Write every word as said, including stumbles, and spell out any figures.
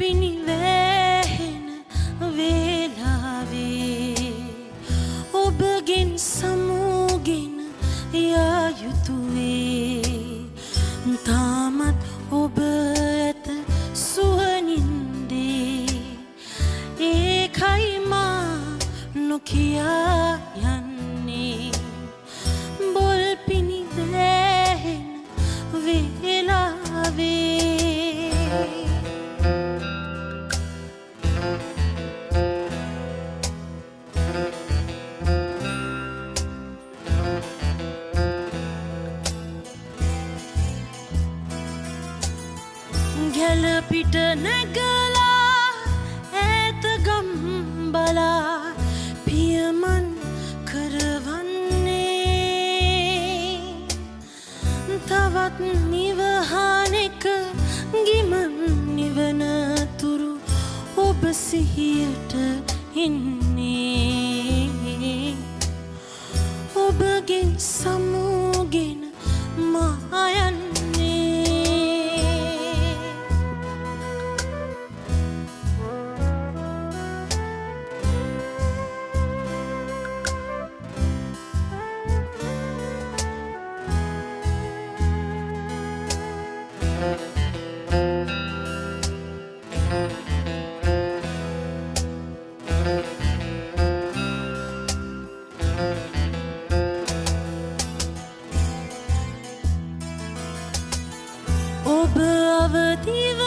පිනිවැහෙන වේලාවේ ඔබගෙන් සමුගෙන යා යුතුවේ තාමත් ඔබ ඇත සුවනින්දේ ඒකයි මා නොකියා යන්නේ බොල් පිනිවැහෙන වේලාවේ ගැල පිට නැගලා ඈත ගම් බලා පියමන් කරවන්නේ තවත් නිවහනෙක ගිමන් නිවන තුරු ඔබ සිහියට එන්නේ ඔබගෙන් සමුගෙන මා යන්නේ ඔබ අවදිව